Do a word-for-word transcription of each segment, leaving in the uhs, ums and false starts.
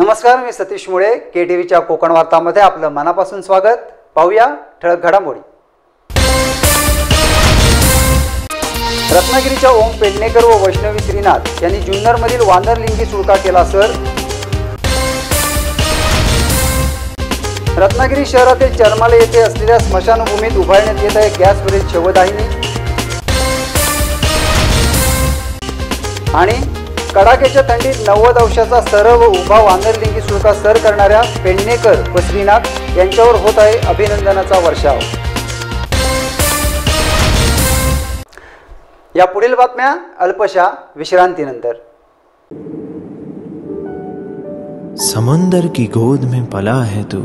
नमस्कार, मी सतीश मुळे. के टीव्हीच्या कोकण वार्तामध्ये आपलं मनापासून स्वागत. पाहूया ठळक घडामोडी. रत्नागिरीच्या ओम पेडणेकर व वैष्णवी श्रीनाथ यांनी जुन्नरमधील वानरलिंगी सुळका केला सर. रत्नागिरी शहरातील चरमाले येथे असलेल्या स्मशानभूमीत उभारण्यात येत आहे गॅसवरील शवदाहिनी. आणि कडाक्याच्या थंडीत नव्वद अंशाचा सरळ व उभा वानरलिंगी सुळका सर करणाऱ्या पेडणेकर व श्रीनाथ यांच्यावर होत आहे अभिनंदनाचा वर्षाव. या पुढील बातम्या अल्पशा विश्रांतीनंतर. समुंदर की गोद में पला है तू,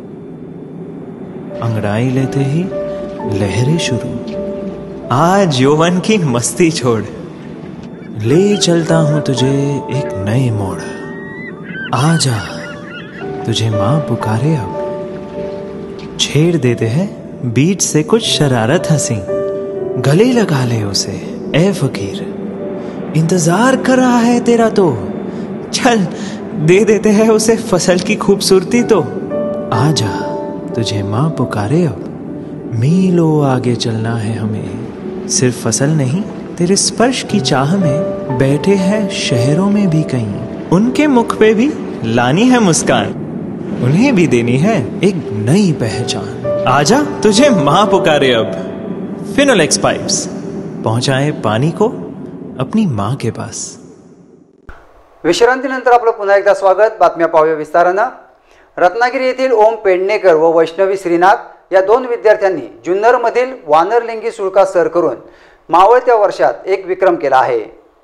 अंगड़ाई लेते ही लहरें शुरू. आज यौवन की मस्ती छोड़, ले चलता हूं तुझे एक नए मोड़. आजा तुझे माँ पुकारे अब, छेड़ देते हैं बीच से कुछ शरारत हंसी. गले लगा ले उसे ए फकीर, इंतजार कर रहा है तेरा तो. चल दे देते हैं उसे फसल की खूबसूरती तो. आजा तुझे माँ पुकारे अब, मीलों आगे चलना है हमें. सिर्फ फसल नहीं, तेरे स्पर्श की चाह में बैठे हैं शहरों में भी कहीं. उनके मुख पे भी लानी है मुस्कान, उन्हें भी देनी है एक नई पहचान. आजा तुझे माँ पुकारे अब. फिनोलेक्स पाइप्स पहुंचाए पानी को अपनी माँ के पास. विश्रांतीनंतर आपलं पुन्हा एकदा स्वागत. बातम्या पाहूया विस्तारानं. रत्नागिरी येथील ओम पेडणेकर व वैष्णवी श्रीनाथ या दोन विद्यार्थ्यांनी जुन्नरमधील वानरलिंगी सुळका सर करून मावळत्या वर्षात एक विक्रम केला आहे.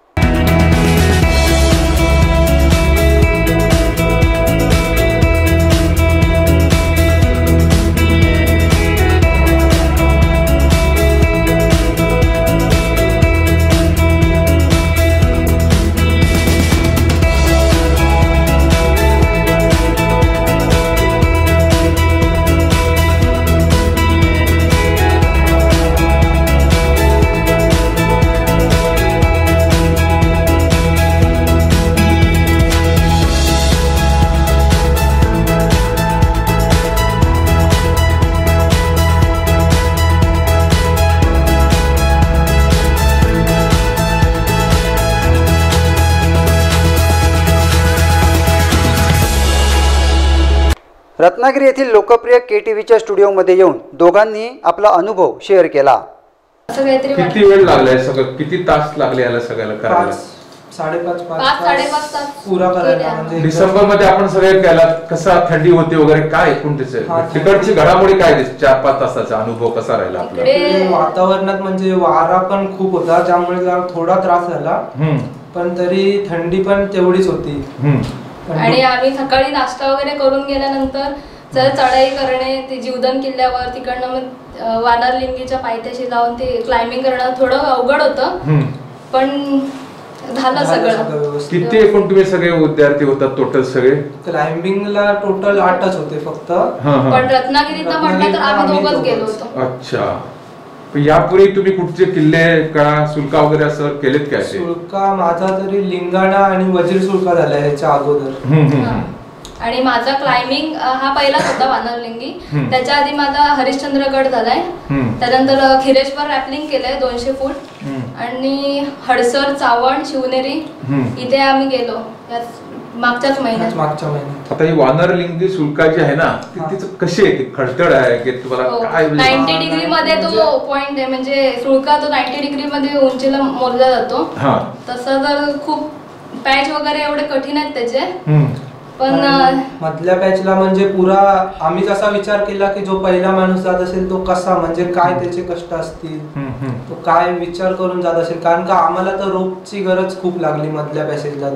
रत्नागिरी येथील लोकप्रिय के टीव्हीच्या स्टुडिओमध्ये येऊन दोघांनी आपला अनुभव शेअर केला. किती वेळ लागलाय सगळं, किती तास लागले याला सगळ्याला करायला? साडेपाच पाच साडेपाच तास पुरा करायला. म्हणजे डिसेंबर मध्ये आपण सगळे केला. कसा थंडी होती वगैरे काय एकूण त्याचे तिकडची घडामोडी काय, चार पाच तासाचा अनुभव कसा राहिला आपला? वातावरणात म्हणजे वारा पण खूप होता, त्यामुळे थोडा त्रास झाला, पण तरी थंडी पण तेवढीच होती. आणि आम्ही सकाळी नाश्ता वगैरे करून गेल्यानंतर जर चढाई करणे, ते जीवदान किल्ल्यावर तिकडनं मग वानरलिंगीच्या पायथ्याशी जाऊन ते क्लाइम्बिंग करणं थोडं अवघड होतं, पण झालं सगळं. किती एकूण तुम्ही सगळे विद्यार्थी होतात टोटल? सगळे क्लाइम्बिंगला टोटल आठच होते फक्त, पण रत्नागिरीत म्हटलं तर आम्ही दोघंच गेलो होतो. अच्छा. यापूर्वी तुम्ही कुठचे किल्ले का सुळका वगैरे असं केलेत काय? सुळका माझा तरी लिंगाणा आणि वजीर सुळका झाला ह्याच्या अगोदर. आणि माझा क्लाइम्बिंग हा पहिलाच होता वानरलिंगी. त्याच्या आधी माझा हरिश्चंद्रगड झालाय, त्यानंतर खिरेश्वर रॅपलिंग केलंय दोनशे फूट, आणि हडसर, चावण, शिवनेरी इथे आम्ही गेलो मागच्याच महिन्यात. मागच्या महिन्यात. आता ही वानरलिंगी सुळका जी आहे ना, तिचं कशी आहे? ती खडतड आहे की तुम्हाला काय? नाईन्टी डिग्री मध्ये तो पॉइंट आहे, म्हणजे सुळका तो नाईन्टी डिग्री मध्ये उंचीला मोजला जातो. तसं तर खूप पॅच वगैरे एवढे कठीण आहेत त्याचे, पण मधल्या पॅचला म्हणजे पुरा आम्ही जसा विचार केला की जो पहिला माणूस जात असेल तो कसा, म्हणजे काय त्याचे कष्ट असतील, तो काय विचार करून जात असेल. कारण का आम्हाला तर रोपची गरज खूप लागली मधल्या पॅसेजला,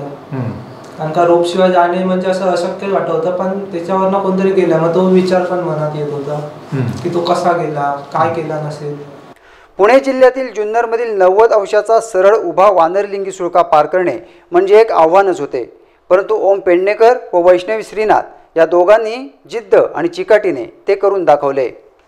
कारण का रोप शिवाय जाणे म्हणजे असं अशक्य वाटत होतं, पण त्याच्यावर कोणतरी गेला, मग तो विचार पण मनात येत होता की तो कसा गेला, काय केला नसेल. पुणे जिल्ह्यातील जुन्नरमधील नव्वद अंशाचा सरळ उभा वानरलिंगी सुळका पार करणे म्हणजे एक आव्हानच होते, परंतु ओम पेडणेकर व वैष्णवी श्रीनाथ या दोघांनी जिद्द आणि चिकाटीने ते करून दाखवले.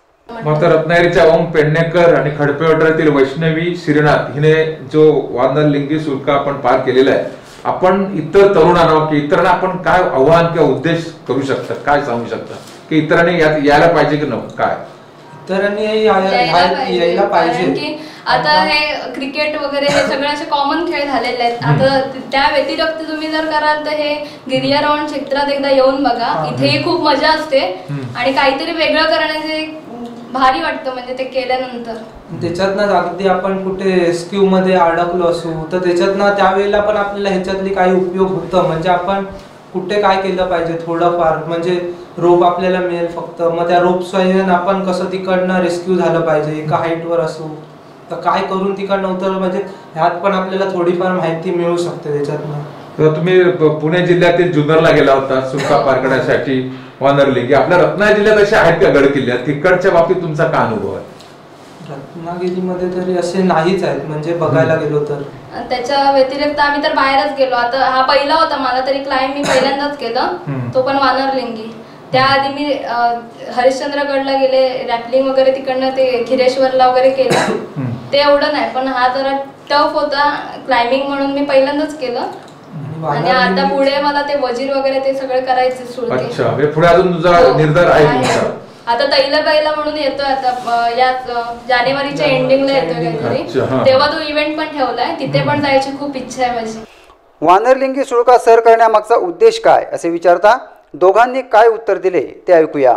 मग रत्नागिरीच्या ओम पेडणेकर आणि खडपेवाड्यातील वैष्णवी श्रीनाथ हिने जो वानरलिंगी सुळका आपण पार केलेला आहे, आपण इतर तरुणांना की इतरांना आपण काय आव्हान किंवा उद्देश करू शकता, काय सांगू शकता की इतरांनी यात यायला पाहिजे की नको, काय इतरांनी यायला पाहिजे की आता हे क्रिकेट वगैरे हे सगळे असे कॉमन खेळ झालेले आहेत. आता त्या व्यतिरिक्त तुम्ही जर कराल तर हे गिर्यारोहण क्षेत्रात एकदा येऊन बघा, इथेही खूप मजा असते आणि काहीतरी वेगळं करण्याचे भारी वाटतं म्हणजे ते केल्यानंतर. त्याच्यातनं अगदी आपण कुठे रेस्क्यू मध्ये अडकलो असू तर त्याच्यातनं त्यावेळेला पण आपल्याला ह्याच्यातली काही उपयोग होतं. म्हणजे आपण कुठे काय केलं पाहिजे थोडंफार, म्हणजे रोप आपल्याला मिळेल फक्त, मग त्या रोप सहाय्याने आपण कसं तिकडनं रेस्क्यू झालं पाहिजे एका हाईटवर असू तर काय करून तिकडनं उतर, म्हणजे ह्यात पण आपल्याला थोडीफार माहिती मिळू शकते त्याच्यातनं. तर तुम्ही पुणे जिल्ह्यातील जुन्नरला गेला होता सुरका पार करण्यासाठी वानर लिंगी. आपल्या रत्नागिरी जिल्ह्यात असे आहेत का गड किल्ले, तिकडच्या बाबतीत तुमचा काय अनुभव आहे? रत्नागिरीमध्ये तरी असे नाहीच आहेत म्हणजे बघायला गेलो तर. त्याच्या व्यतिरिक्त आम्ही तर बाहेरच गेलो. आता हा पहिला होता मला तरी क्लाइम्ब, मी पहिल्यांदाच केलं, तो पण वानरलिंगी. त्याआधी मी हरिश्चंद्रगडला गेले, रॅपलिंग वगैरे तिकडनं ते खिरेश्वरला वगैरे केलं, ते एवढं नाही. पण हा जरा टफ होता क्लाइम्बिंग म्हणून मी पहिल्यांदाच केलं. आणि आता पुढे मला ते वजीर वगैरे ते सगळं करायचे सुरू. अच्छा, पुढे अजून तुझा निर्धार आहे तुमचा? आता तैलबाईला म्हणून येतोय आता या जानेवारीच्या एंडिंगला येतोय काहीतरी, तेव्हा तो इव्हेंट पण ठेवलाय, तिथे पण जायची खूप इच्छा आहे माझी. वानरलिंगी सुळका सर करण्यामागचा उद्देश काय असे विचारता दोघांनी काय उत्तर दिले ते ऐकूया.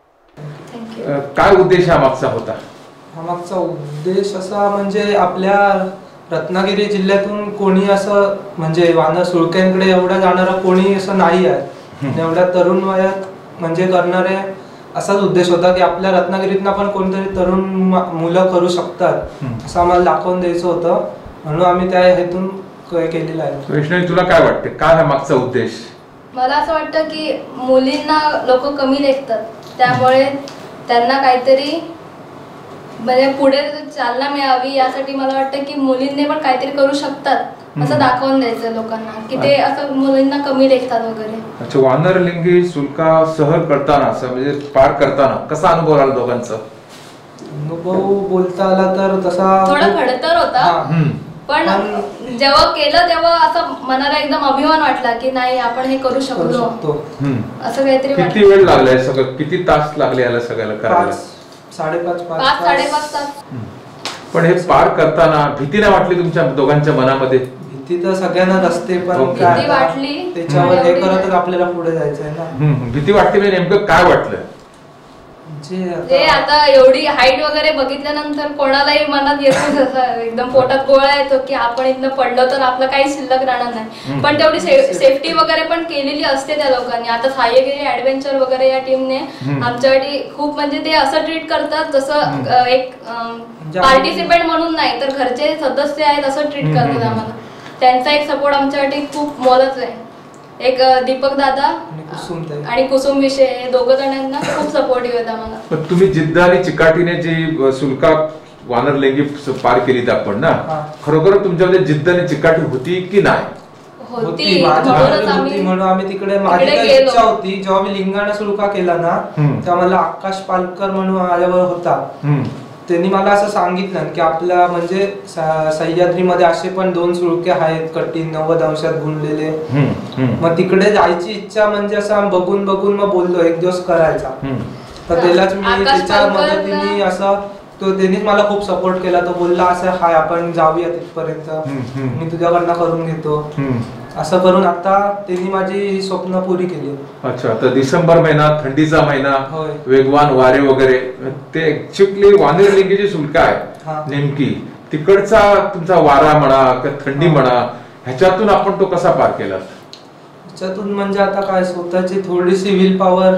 काय उद्देश हा मागचा होता? हा मागचा उद्देश असा म्हणजे आपल्या रत्नागिरी जिल्ह्यातून कोणी असं म्हणजे वानर सुळक्यांकडे एवढं जाणारं कोणी असं नाही आहे, एवढ्या तरुण वयात म्हणजे करणारे असाच उद्देश होता की आपल्या रत्नागिरीतनं पण कोणतरी तरुण मुलं करू शकतात असं आम्हाला दाखवून द्यायचं होतं, म्हणून आम्ही त्या हेतून केलेलं आहे. वैष्णवी, तुला काय वाटते, काय हा मागचा उद्देश? मला असं वाटतं की मुलींना लोक कमी लेखतात, त्यामुळे त्यांना काहीतरी म्हणजे पुढे चालना मिळावी यासाठी मला वाटतं की मुलींनी पण काहीतरी करू शकतात असं दाखवून द्यायचं लोकांना की ते असं मुलींना कमी लेखतात वगैरे. अच्छा, वानरलिंगी सुळका सहल करताना असं म्हणजे पार करताना कसा अनुभव आला दोघांचा? अनुभव बोलता आला तर तसा थोडा खडतर होता, पण जेव्हा केलं तेव्हा असं मनाला एकदम अभिमान वाटला की नाही आपण हे करू शकतो असं काहीतरी. किती वेळ लागलाय सगळं, किती तास लागले याला सगळ्याला करायला? साडेपाच पाच साडेपाच तास. पण हे पार करताना भीती नाही वाटली तुमच्या दोघांच्या मनामध्ये? भीती तर सगळ्यांनाच असते, पण भीती वाटली त्याच्यावर हे करतच आपल्याला पुढे जायचंय ना. भीती वाटते म्हणजे नेमकं काय वाटलं? जे आता एवढी हाईट वगैरे बघितल्यानंतर कोणालाही मनात येतो एकदम पोटात गोळा येतो की आपण इथनं पडलो तर आपलं काही शिल्लक राहणार नाही, पण तेवढी सेफ्टी वगैरे पण केलेली असते त्या लोकांनी. आता सहाय्यगिरी ऍडव्हेंचर वगैरे या टीमने आमच्यासाठी खूप म्हणजे ते असं ट्रीट करतात जसं एक पार्टिसिपेंट म्हणून नाही तर घरचे सदस्य आहेत असं ट्रीट करतात आम्हाला. त्यांचा एक सपोर्ट आमच्यासाठी खूप मोलाचा आहे. एक दीपक दादा आणि कुसुम विषय हे दोघं जणांना खूप सपोर्टिव्ह आहेत आम्हाला. तुम्ही जिद्द आणि चिकाटीने जी सुळका वानरलिंगी पार केलीत आपण ना, खरोखर तुमच्यामध्ये जिद्द आणि चिकाटी होती की नाही? होती, म्हणून आम्ही तिकडे माझी इच्छा होती. जेव्हा मी लिंगाणा सुळका केला ना तेव्हा मला आकाश पालकर म्हणून माझ्यावर होता, त्यांनी मला असं सांगितलं की आपल्या म्हणजे सह्याद्रीमध्ये असे पण दोन सुळके आहेत कठीण नव्वद अंशात गुंडलेले, मग तिकडे जायची इच्छा म्हणजे असं बघून बघून मग बोललो एक दिवस करायचा. तर त्यालाच मी त्याच्या मदतीने असं तो त्यांनीच मला खूप सपोर्ट केला. तो बोलला असं हाय आपण जाऊया तिथपर्यंत, मी तुझ्याकडनं करून घेतो असं करून आता त्यांनी माझी स्वप्न पुरी केली. अच्छा, तर डिसेंबर महिना थंडीचा महिना, वेगवान वारे वगैरे, ते ऍक्च्युअली वानरलिंगीची सुळका आहे नेमकी तिकडचा तुमचा वारा म्हणा किंवा थंडी म्हणा ह्याच्यातून आपण तो कसा पार केला? ह्याच्यातून म्हणजे आता काय स्वतःची थोडीशी विल पॉवर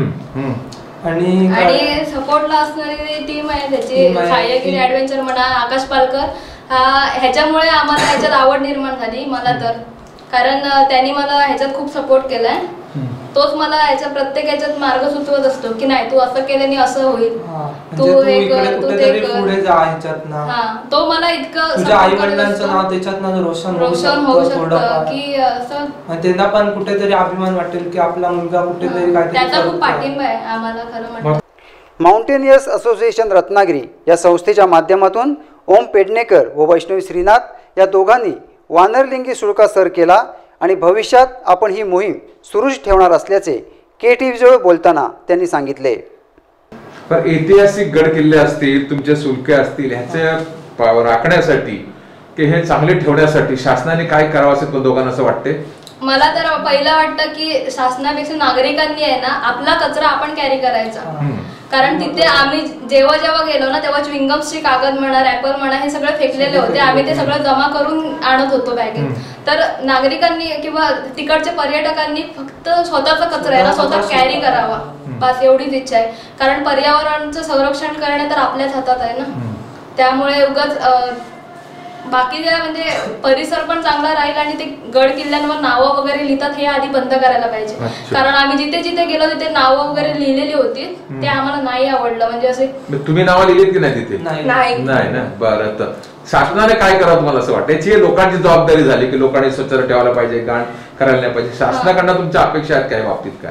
आणि आणि सपोर्टला असणारी टीम आहे त्याची, सहाय्यगिरी ऍडव्हेंचर म्हणा आकाश पालकर, ह्याच्यामुळे आम्हाला ह्याच्यात आवड निर्माण झाली मला तर, कारण त्यांनी मला ह्याच्यात खूप सपोर्ट केलाय. तोच मला ह्याच्या प्रत्येक ह्याच्यात मार्ग सुचवत असतो की नाही तू असं केल्याने असं होईल, तू हे कर तू ते कर. हा, तो मला इतकं तुझ्या आई वडिलांचं नाव त्याच्यात रोशन रोशन होऊ शकतं की असं त्यांना पण कुठेतरी अभिमान वाटेल की आपला मुलगा कुठेतरी काय त्याचा खूप पाठिंबा आहे आम्हाला खरं म्हणतो. माउंटेनियर्स असोसिएशन रत्नागिरी या संस्थेच्या माध्यमातून ओम पेडणेकर व वैष्णवी श्रीनाथ या दोघांनी वानरलिंगी सुळका सर केला आणि भविष्यात आपण ही मोहीम सुरूच ठेवणार असल्याचे के टी व्ही जवळ बोलताना त्यांनी सांगितले. पण ऐतिहासिक गड किल्ले असतील, तुमचे सुळके असतील, ह्याचे राखण्यासाठी की हे चांगले ठेवण्यासाठी शासनाने काय करावं असे तो दोघांना असं वाटते? मला तर पहिलं वाटतं की शासनापेक्षा नागरिकांनी आहे ना आपला कचरा आपण कॅरी करायचा. कारण तिथे आम्ही जेव्हा जेव्हा गेलो ना तेव्हा च्युइंगम्सची कागद म्हणा, रॅपर म्हणा, हे सगळे फेकलेले होते. आम्ही ते सगळं जमा करून आणत होतो बॅगेत. तर नागरिकांनी किंवा तिकडच्या पर्यटकांनी फक्त स्वतःचा कचरा आहे ना स्वतः कॅरी करावा, बस एवढीच इच्छा आहे. कारण पर्यावरणाचं संरक्षण करणं तर आपल्याच हातात आहे ना. त्यामुळे उगाच बाकी म्हणजे परिसर पण चांगला राहील आणि ते गड किल्ल्यांवर नावं वगैरे लिहितात हे आधी बंद करायला पाहिजे. कारण आम्ही जिथे जिथे गेलो तिथे नावं वगैरे लिहिलेली होती, ते आम्हाला नाही आवडलं. म्हणजे असे तुम्ही नावं लिहिलीत की नाही तिथे? नाही नाही ना. बरं, तर शासनाने काय करावं तुम्हाला असं वाटतं? याची लोकांची जबाबदारी झाली की लोकांनी स्वच्छता ठेवायला पाहिजे, घाण करायला नाही पाहिजे. शासनाकडनं तुमच्या अपेक्षा आहेत काय बाबतीत? काय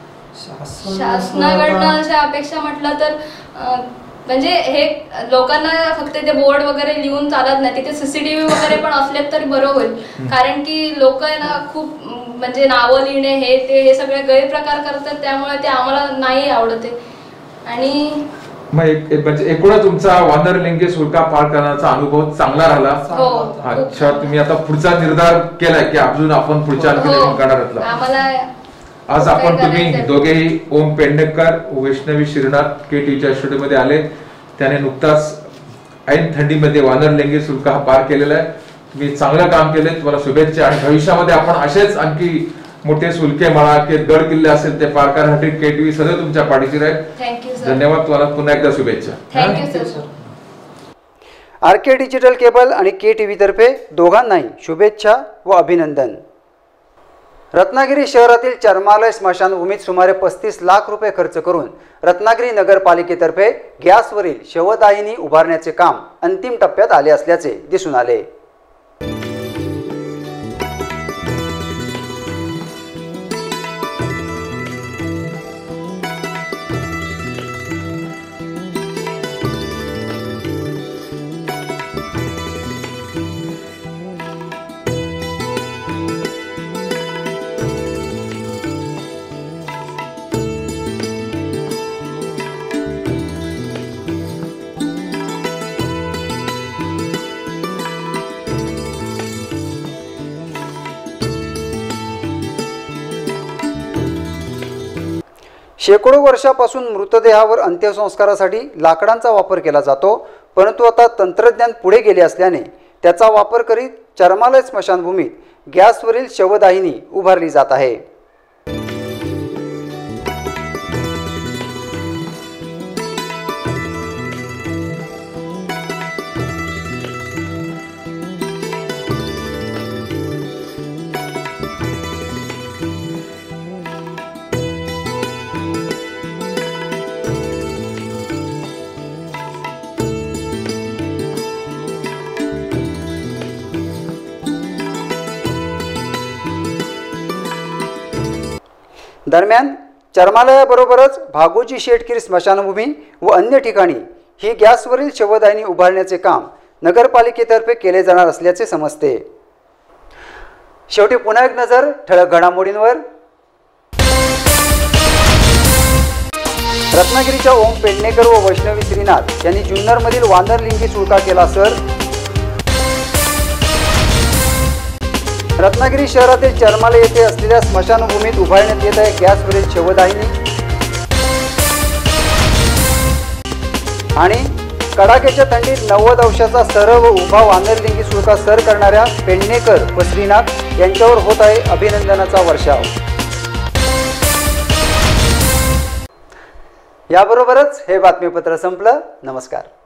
शासनाकडनं अशा अपेक्षा म्हटलं तर म्हणजे हे लोकांना फक्त ते बोर्ड वगैरे लिहून चालत नाही, तिथे सीसीटीव्ही वगैरे पण असले तरी बरं होईल. कारण की लोक आहे ना खूप म्हणजे नावं लिहिणे हे ते हे सगळे गैरप्रकार करतात, त्यामुळे ते आम्हाला नाही आवडत. आणि म्हणजे एकूणच तुमचा वानरलिंगी सुळका पार करण्याचा अनुभव चांगला राहिला. अच्छा, तुम्ही आता पुढचा निर्धार केलाय की अजून आपण पुढच्या करणार आम्हाला. आज आपण तुम्ही दोघेही ओम पेडणेकर, वैष्णवी श्रीनाथ के टीच्या स्टुडिओमध्ये आले. त्याने नुकताच ऐन थंडीमध्ये वानरलिंगी सुळका हा पार केलेला आहे. तुम्ही चांगलं काम केले, तुम्हाला शुभेच्छा. आणि भविष्यामध्ये आपण असेच आणखी मोठे सुळके म्हणा की गड किल्ले असेल ते पार करण्यासाठी के टीव्ही सदैव तुमच्या पाठीशी राहील. Thank you sir. धन्यवाद. तुम्हाला पुन्हा एकदा शुभेच्छा. Thank you sir. R K digital cable आणि के टी व्ही तर्फे दोघांनाही शुभेच्छा व अभिनंदन. रत्नागिरी शहरातील चर्मालय स्मशानभूमीत सुमारे पस्तीस लाख रुपये खर्च करून रत्नागिरी नगरपालिकेतर्फे गॅसवरील शवदाहिनी उभारण्याचे काम अंतिम टप्प्यात आले असल्याचे दिसून आले. शेकडो वर्षापासून मृतदेहावर अंत्यसंस्कारासाठी लाकडांचा वापर केला जातो, परंतु आता तंत्रज्ञान पुढे गेले असल्याने त्याचा वापर करीत चर्मालय स्मशानभूमीत गॅसवरील शवदाहिनी उभारली जात आहे. दरम्यान चर्मालयाबरोबरच भागोजी शेटकीर स्मशानभूमी व अन्य ठिकाणी ही गॅसवरील शवदाहिनी उभारण्याचे काम नगरपालिकेतर्फे केले जाणार असल्याचे समजते. शेवटी पुन्हा एक नजर ठळक घडामोडींवर. रत्नागिरीच्या ओम पेडणेकर व वैष्णवी श्रीनाथ यांनी जुन्नरमधील वानरलिंगी सुळका केला सर. रत्नागिरी शहरातील चर्मालय येथे असलेल्या स्मशानभूमीत उभारण्यात येत आहे गॅसवरील शवदाहिनी. आणि कडाक्याच्या थंडीत नव्वद अंशाचा सरळ व उभा वानरलिंगी सुळका सर करणाऱ्या पेडणेकर व श्रीनाथ यांच्यावर होत आहे अभिनंदनाचा वर्षाव. याबरोबरच हे बातमीपत्र संपलं. नमस्कार.